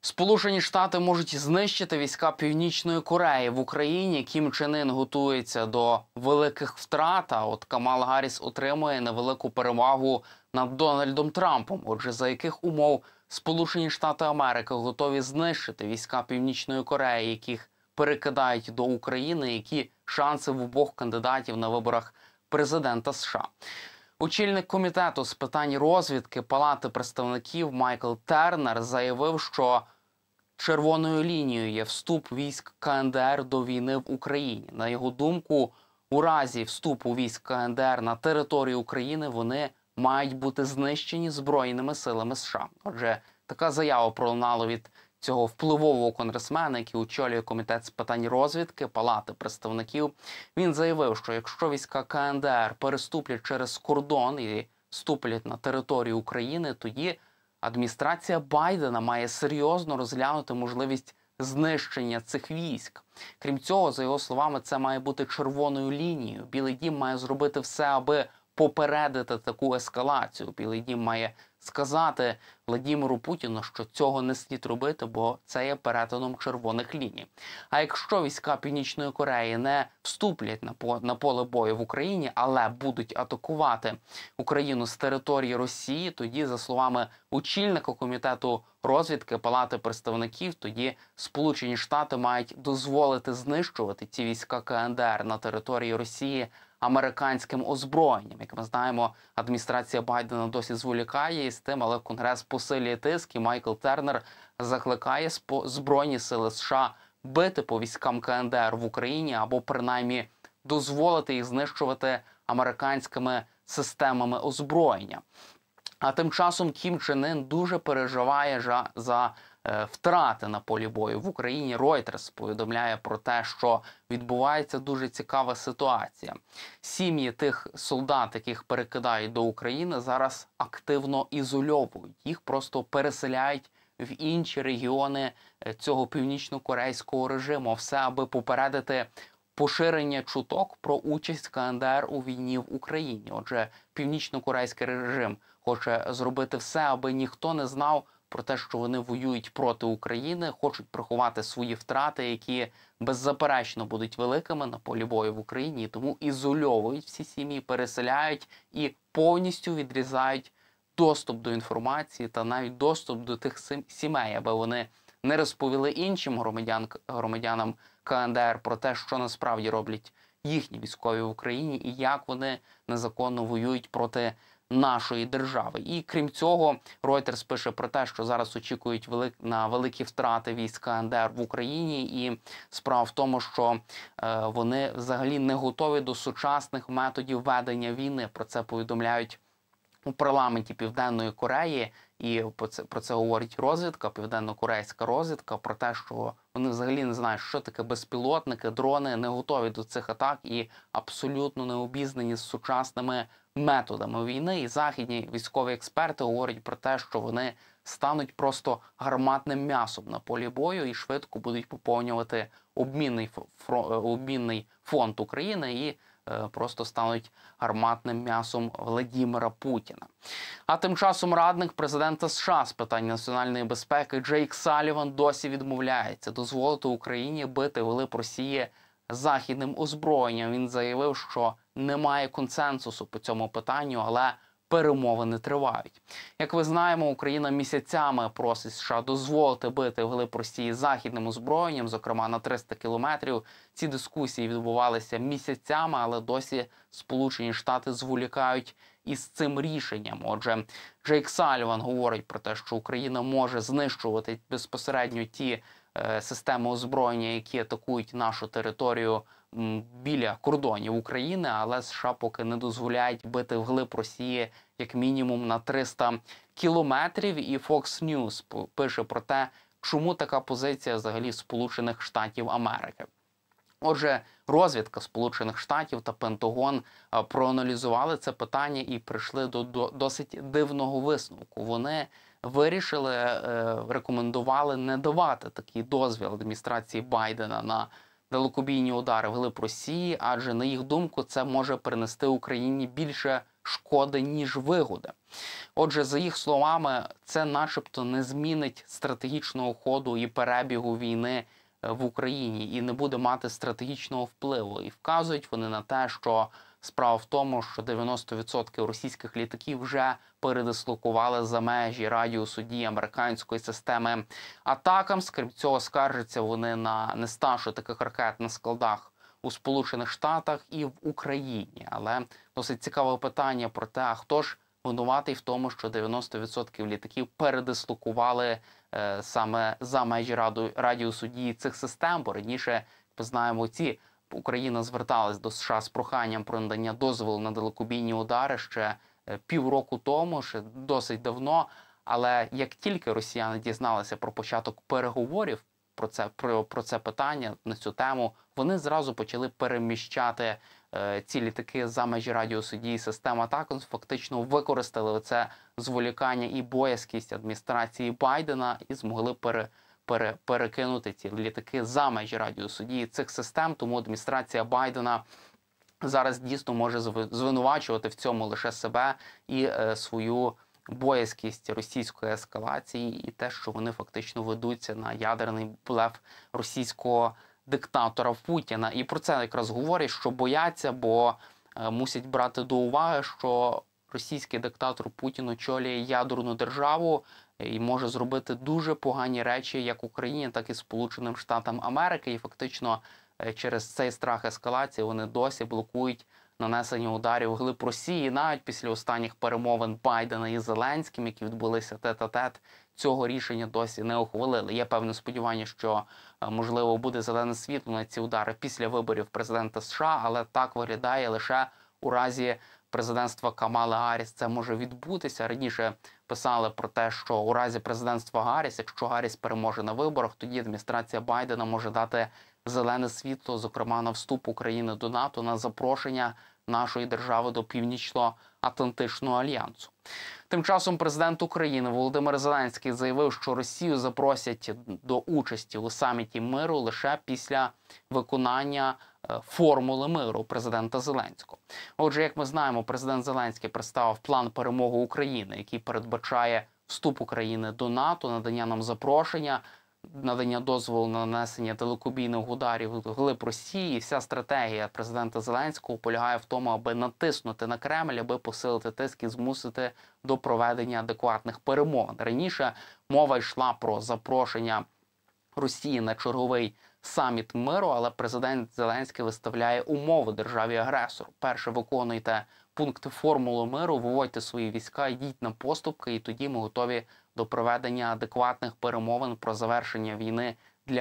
Сполучені Штати можуть знищити війська Північної Кореї в Україні. Кім Чен Ін готується до великих втрат, а от Камала Гарріс отримує невелику перевагу над Дональдом Трампом. Отже, за яких умов Сполучені Штати Америки готові знищити війська Північної Кореї, яких перекидають до України, які шанси в обох кандидатів на виборах президента США? Очільник комітету з питань розвідки Палати представників Майкл Тернер заявив, що червоною лінією є вступ військ КНДР до війни в Україні. На його думку, у разі вступу військ КНДР на територію України вони мають бути знищені Збройними силами США. Отже, така заява пролунала від цього впливового конгресмена, який очолює комітет з питань розвідки Палати представників. Він заявив, що якщо війська КНДР переступлять через кордон і вступлять на територію України, тоді адміністрація Байдена має серйозно розглянути можливість знищення цих військ. Крім цього, за його словами, це має бути червоною лінією. Білий дім має зробити все, аби попередити таку ескалацію. Білий дім має сказати Владимиру Путіну, що цього не слід робити, бо це є перетином червоних ліній. А якщо війська Північної Кореї не вступлять на поле бою в Україні, але будуть атакувати Україну з території Росії, тоді, за словами очільника комітету розвідки Палати представників, тоді Сполучені Штати мають дозволити знищувати ці війська КНДР на території Росії американським озброєнням. Як ми знаємо, адміністрація Байдена досі зволікає із тим, але Конгрес посилює тиск, і Майкл Тернер закликає Збройні сили США бити по військам КНДР в Україні або принаймні дозволити їх знищувати американськими системами озброєння. А тим часом Кім Чен Ін дуже переживає за втрати на полі бою в Україні. Reuters повідомляє про те, що відбувається дуже цікава ситуація. Сім'ї тих солдат, яких перекидають до України, зараз активно ізольовують. Їх просто переселяють в інші регіони цього північно-корейського режиму. Все, аби попередити поширення чуток про участь КНДР у війні в Україні. Отже, північно-корейський режим хоче зробити все, аби ніхто не знав про те, що вони воюють проти України, хочуть приховати свої втрати, які беззаперечно будуть великими на полі бою в Україні, і тому ізольовують всі сім'ї, переселяють і повністю відрізають доступ до інформації та навіть доступ до тих сімей, аби вони не розповіли іншим громадянам КНДР про те, що насправді роблять їхні військові в Україні і як вони незаконно воюють проти нашої держави. І крім цього, Reuters пише про те, що зараз очікують на великі втрати військ КНДР в Україні, і справа в тому, що вони взагалі не готові до сучасних методів ведення війни. Про це повідомляють у парламенті Південної Кореї, і про це говорить розвідка, південно-корейська розвідка, про те, що вони взагалі не знають, що таке безпілотники, дрони, не готові до цих атак і абсолютно не обізнані з сучасними методами війни. І західні військові експерти говорять про те, що вони стануть просто гарматним м'ясом на полі бою і швидко будуть поповнювати обмінний фонд України і просто стануть гарматним м'ясом Владимира Путіна. А тим часом радник президента США з питань національної безпеки Джейк Салліван досі відмовляється дозволити Україні бити вглиб Росії західним озброєнням. Він заявив, що немає консенсусу по цьому питанню, але перемовини тривають. Як ви знаємо, Україна місяцями просить США дозволити бити вглиб Росії західним озброєнням, зокрема на 300 кілометрів. Ці дискусії відбувалися місяцями, але досі Сполучені Штати зволікають із цим рішенням. Отже, Джейк Салліван говорить про те, що Україна може знищувати безпосередньо ті системи озброєння, які атакують нашу територію біля кордонів України, але США поки не дозволяють бити вглиб Росії як мінімум на 300 кілометрів. І Fox News пише про те, чому така позиція взагалі Сполучених Штатів Америки. Отже, розвідка Сполучених Штатів та Пентагон проаналізували це питання і прийшли до досить дивного висновку. Вони рекомендували не давати такий дозвіл адміністрації Байдена на далекобійні удари вглиб Росії, адже, на їх думку, це може принести Україні більше шкоди, ніж вигоди. Отже, за їх словами, це начебто не змінить стратегічного ходу і перебігу війни в Україні і не буде мати стратегічного впливу. І вказують вони на те, що справа в тому, що 90% російських літаків вже передислокували за межі радіусу дії американської системи атакамс. Крім цього, скаржаться вони на нестачу таких ракет на складах у Сполучених Штатах і в Україні. Але досить цікаве питання про те, а хто ж винуватий в тому, що 90% літаків передислокували саме за межі радіусу дії цих систем, бо раніше, як ми знаємо, Україна зверталась до США з проханням про надання дозволу на далекобійні удари ще півроку тому, ще досить давно. Але як тільки росіяни дізналися про початок переговорів про це питання, на цю тему, вони зразу почали переміщати ці літаки за межі радіусу дії систем атакамс, фактично використали це зволікання і боязкість адміністрації Байдена і змогли перекинути ці літаки за межі радіусу дії цих систем. Тому адміністрація Байдена зараз дійсно може звинувачувати в цьому лише себе і свою боязкість російської ескалації і те, що вони фактично ведуться на ядерний блеф російського диктатора Путіна. І про це якраз говорять, що бояться, бо мусять брати до уваги, що російський диктатор Путін очолює ядерну державу і може зробити дуже погані речі як Україні, так і Сполученим Штатам Америки. І фактично через цей страх ескалації вони досі блокують нанесення ударів вглиб Росії. Навіть після останніх перемовин Байдена і Зеленським, які відбулися тет-а-тет, цього рішення досі не ухвалили. Є певне сподівання, що, можливо, буде зелене світло на ці удари після виборів президента США, але так виглядає лише у разі президентства Камали Гарріс це може відбутися. Раніше писали про те, що у разі президентства Гарріс, якщо Гарріс переможе на виборах, тоді адміністрація Байдена може дати зелене світло, зокрема на вступ України до НАТО, на запрошення нашої держави до Північно-Атлантичного альянсу. Тим часом президент України Володимир Зеленський заявив, що Росію запросять до участі у саміті миру лише після виконання формули миру президента Зеленського. Отже, як ми знаємо, президент Зеленський представив план перемоги України, який передбачає вступ України до НАТО, надання нам запрошення, надання дозволу на нанесення далекобійних ударів вглиб Росії. Вся стратегія президента Зеленського полягає в тому, аби натиснути на Кремль, аби посилити тиск і змусити до проведення адекватних перемовин. Раніше мова йшла про запрошення Росії на черговий саміт миру, але президент Зеленський виставляє умови державі-агресору. Перше, виконуйте пункти формули миру, виводьте свої війська, йдіть на поступки, і тоді ми готові до проведення адекватних перемовин про завершення війни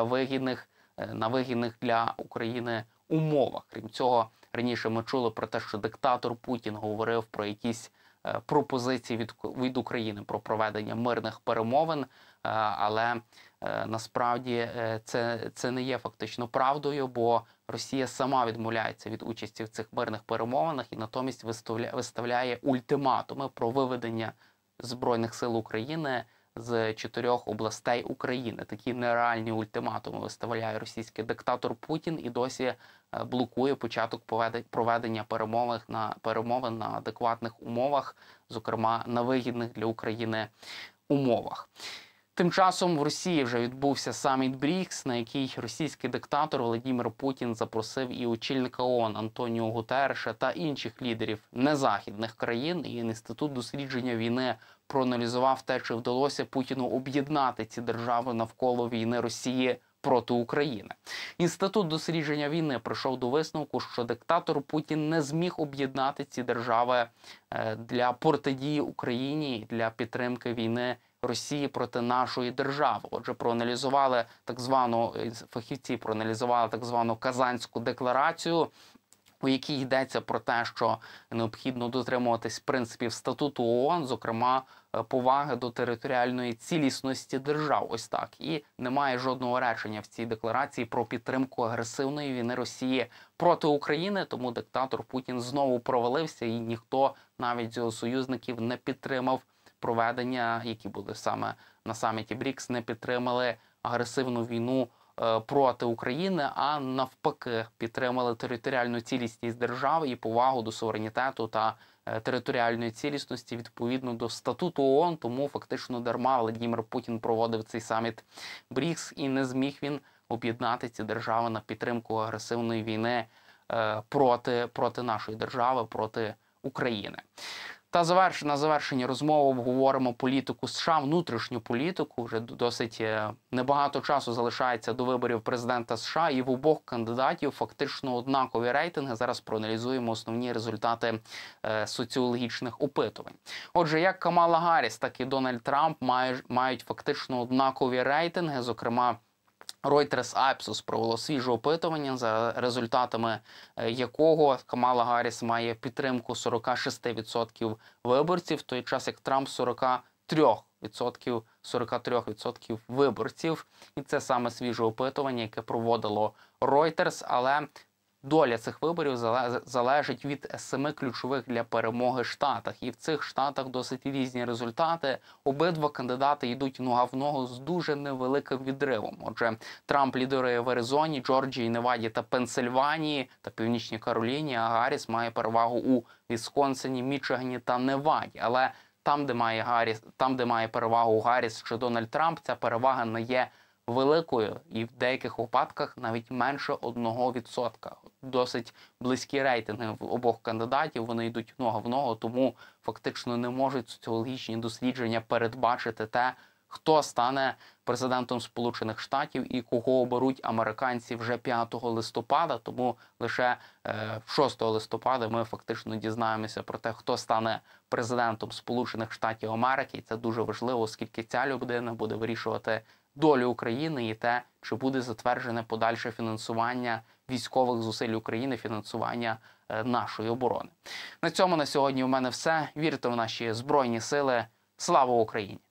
на вигідних для України умовах. Крім цього, раніше ми чули про те, що диктатор Путін говорив про якісь пропозиції від України про проведення мирних перемовин, але насправді це не є фактично правдою, бо Росія сама відмовляється від участі в цих мирних перемовинах і натомість виставляє ультиматуми про виведення Збройних сил України з 4 областей України. Такі нереальні ультиматуми виставляє російський диктатор Путін і досі блокує початок проведення перемовин на адекватних умовах, зокрема на вигідних для України умовах. Тим часом в Росії вже відбувся саміт БРІКС, на який російський диктатор Володимир Путін запросив і очільника ООН Антоніо Гутерреша та інших лідерів незахідних країн. І Інститут дослідження війни проаналізував те, чи вдалося Путіну об'єднати ці держави навколо війни Росії проти України. Інститут дослідження війни прийшов до висновку, що диктатор Путін не зміг об'єднати ці держави для протидії Україні, для підтримки війни Росії проти нашої держави. Отже, фахівці проаналізували так звану Казанську декларацію, у якій йдеться про те, що необхідно дотримуватись принципів статуту ООН, зокрема поваги до територіальної цілісності держав. Ось так. І немає жодного речення в цій декларації про підтримку агресивної війни Росії проти України, тому диктатор Путін знову провалився і ніхто навіть з його союзників не підтримав проведення, які були саме на саміті БРІКС, не підтримали агресивну війну проти України, а навпаки підтримали територіальну цілісність держави і повагу до суверенітету та територіальної цілісності відповідно до статуту ООН, тому фактично дарма Владимир Путін проводив цей саміт БРІКС і не зміг він об'єднати ці держави на підтримку агресивної війни проти нашої держави, проти України. Та на завершення розмови обговоримо політику США, внутрішню політику. Вже досить небагато часу залишається до виборів президента США, і в обох кандидатів фактично однакові рейтинги. Зараз проаналізуємо основні результати соціологічних опитувань. Отже, як Камала Гарріс, так і Дональд Трамп мають фактично однакові рейтинги, зокрема, Reuters Ipsos провело свіже опитування, за результатами якого Камала Гарріс має підтримку 46% виборців, в той час як Трамп 43% виборців. І це саме свіже опитування, яке проводило Reuters, але доля цих виборів залежить від 7 ключових для перемоги штатах. І в цих штатах досить різні результати. Обидва кандидати йдуть нога в ногу з дуже невеликим відривом. Отже, Трамп лідирує в Аризоні, Джорджії, Неваді та Пенсильванії та Північній Кароліні, а Гарріс має перевагу у Вісконсині, Мічигані та Неваді. Але там, де має перевагу Гарріс чи Дональд Трамп, ця перевага не є великою, і в деяких випадках навіть менше 1%. Досить близькі рейтинги в обох кандидатів, вони йдуть нога в ногу, тому фактично не можуть соціологічні дослідження передбачити те, хто стане президентом Сполучених Штатів і кого оберуть американці вже 5 листопада. Тому лише 6 листопада ми фактично дізнаємося про те, хто стане президентом Сполучених Штатів Америки. І це дуже важливо, оскільки ця людина буде вирішувати долю України і те, чи буде затверджене подальше фінансування військових зусиль України, фінансування нашої оборони. На цьому на сьогодні у мене все. Вірте в наші Збройні Сили. Слава Україні!